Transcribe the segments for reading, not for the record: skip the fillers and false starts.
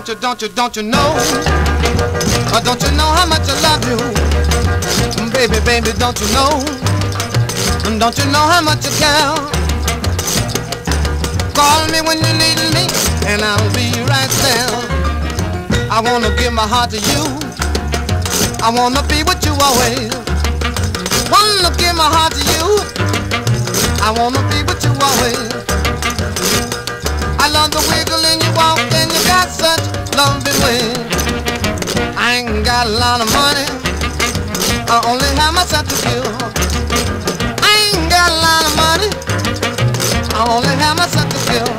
don't you know? Don't you know how much I love you? Baby, baby, don't you know? Don't you know how much I care? Call me when you need me, and I'll be right there. I wanna give my heart to you. I wanna be with you always. Wanna give my heart to you. I wanna be with you always. I love the wiggle in your walk, and you got such loving ways. I ain't got a lot of money, I only have myself to give. I ain't got a lot of money, I only have myself to give.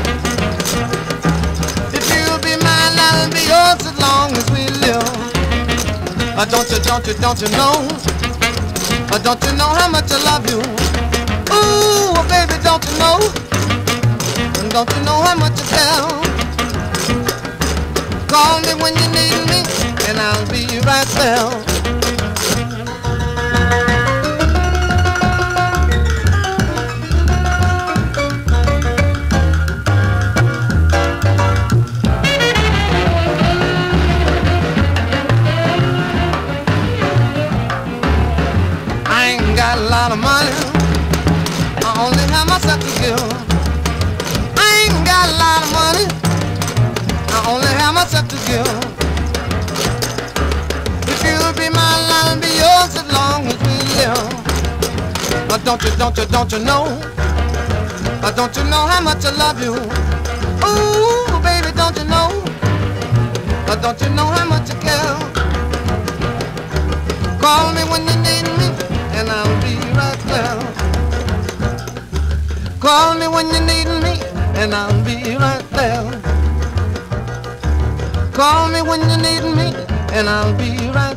If you'll be mine, I'll be yours as long as we live. Don't you know? Don't you know how much I love you? Ooh, baby, don't you know? Don't you know how much I care? Call me when you need me, and I'll be right there. I ain't got a lot of money, I only have myself to give. I ain't got a lot of money, I only have myself to give. If you'll be mine, I'll be yours as long as we live. Don't you know? Don't you know how much I love you? Ooh, baby, don't you know? Don't you know how much I care? Call me when you need me, and I'll be right there. Call me when you need me, and I'll be right there. Call me when you need me, and I'll be right